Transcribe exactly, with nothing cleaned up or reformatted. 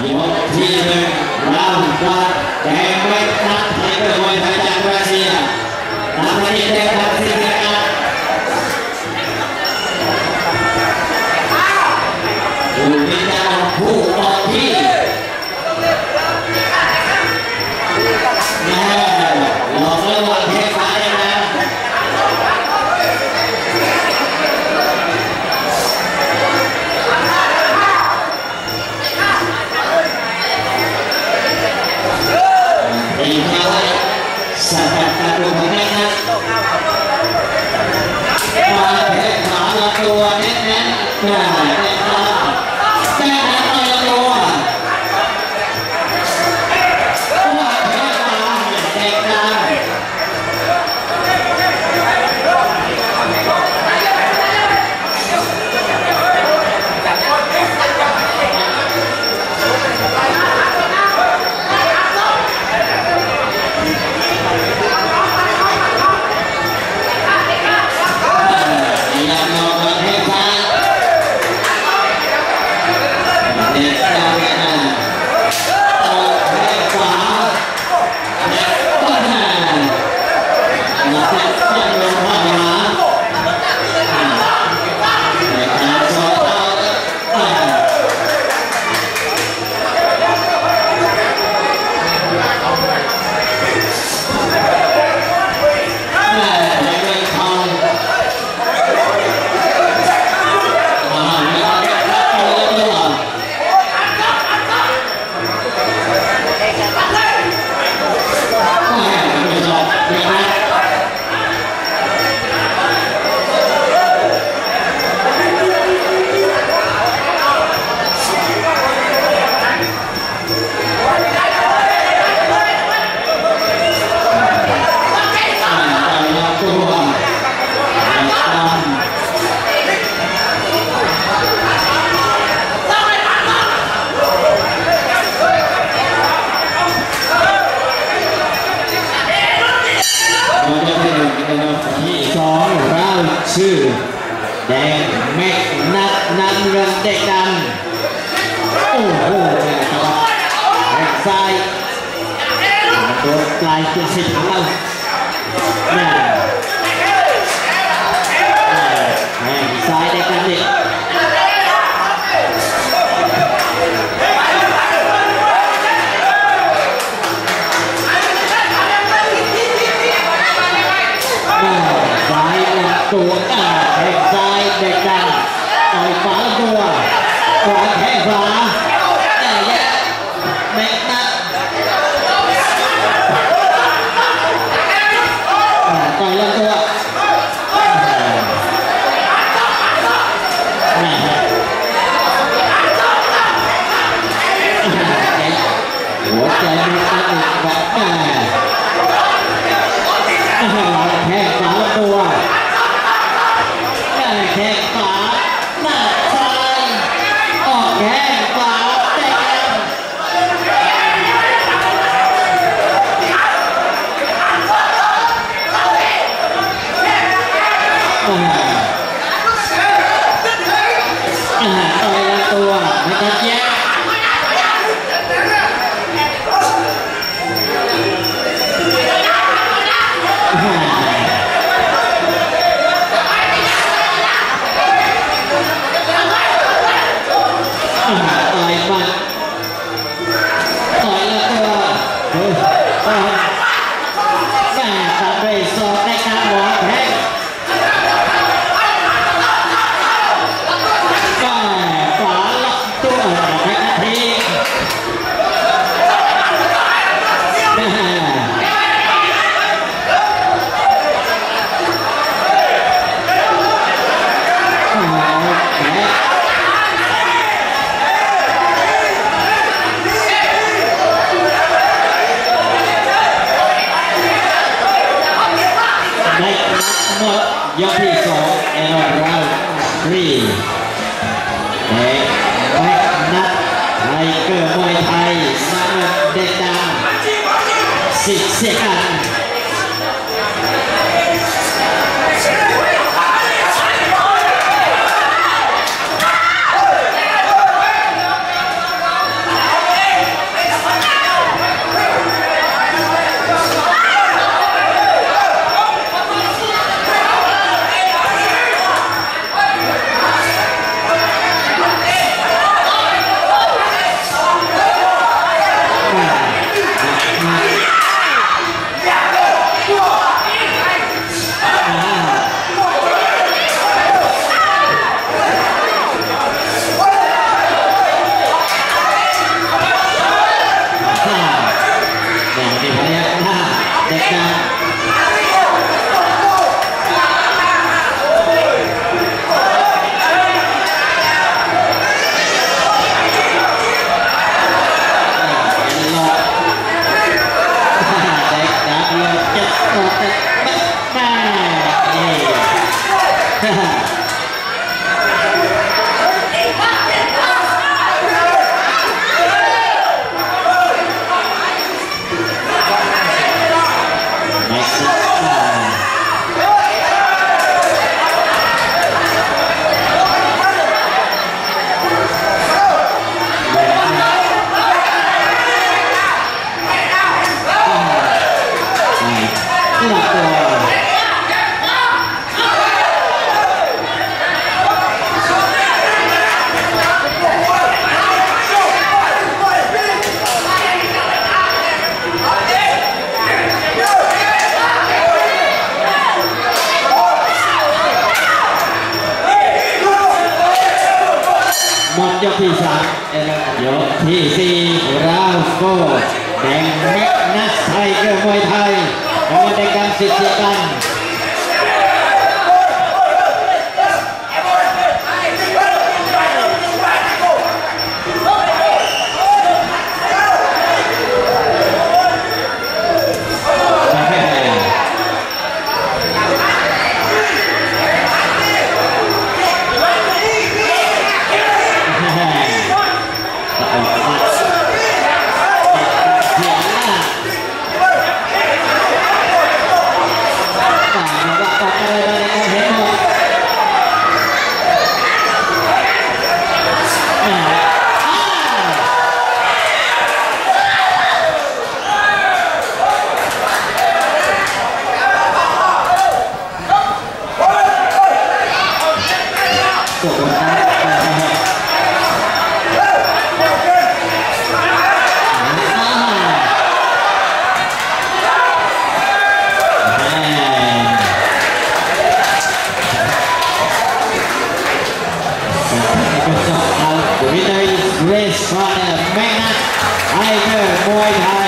ยกที่หนึ่งราววัดแดงเม็ดนัดไทยเกอร์มวยไทยจากรัสเซียนักที่แดงนักที่แดงผู้พิจารณาผู้ออกที่แม่หลอกระหว่างเทฟ้าเลยนะตีเข้าไว้สกัดการลงของแม่นะมาแทงขาละตัวแน่นแน่นแน่นแน่นแน่นต่อยละตัวว่าแทงขาแทงขาชื่อแดงแม็กนัดนันเงินเด็กดันโอ้โหนะครับแข้งซ้ายตัวปลายตัวสิบของเราแม่แข้งซ้ายเด็กดันเด็กตัวแข้งซ้ายเด็กดันต่อยขวาตัวขวาแข้งขวาแต่แย่แม็กนัดต่อยลำตัวหัวใจมีอันอีกแบบแม่แข้งขวาลำตัวแข้งขวาหน้าซ้ายออกแข้งขวาเตะต่อยลำตัวนะครับแย่ต่อยมาต่อยแล้วตัวแม่ตัดไปสอบในการหมอนแทงก็ขวาล็อกตัวแทงทีแม่หมดยกที่สองเอลรารีเด็กแม็กนัดไทยเกอร์มวยไทยมาเด็กดังสิบเซกันหมดยกที่สามยกที่สี่ราวโก้แดงแม็กนัสไทเกอร์มวยไทยกำลังในการสิทธิ์เสียกันRace Runner แม็กนัสไทเกอร์มวยไทย